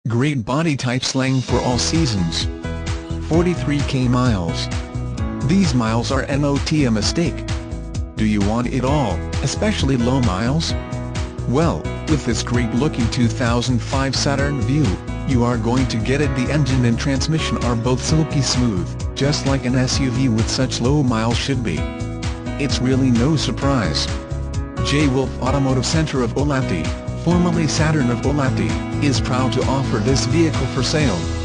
Great body type slang for all seasons. 43k miles. These miles are not a mistake. Do you want it all, especially low miles? Well, with this great-looking 2005 Saturn Vue, you are going to get it. The engine and transmission are both silky smooth, just like an SUV with such low miles should be. It's really no surprise. Wolfe Automotive Center of Olathe, formerly Saturn of Olathe, is proud to offer this vehicle for sale.